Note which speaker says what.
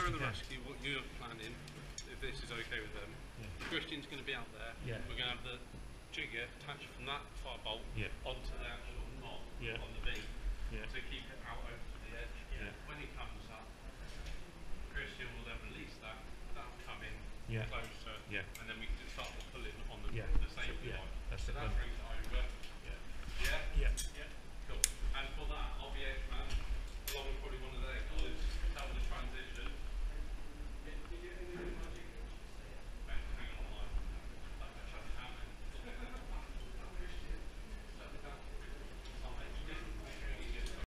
Speaker 1: fire and the rescue, what you're planning, if this is okay with them, Christian's going to be out there. We're going to have the jigger attached from that fire bolt onto the actual knot on the V to keep it out over to the edge. When he comes up, Christian will then release that. That'll come in closer.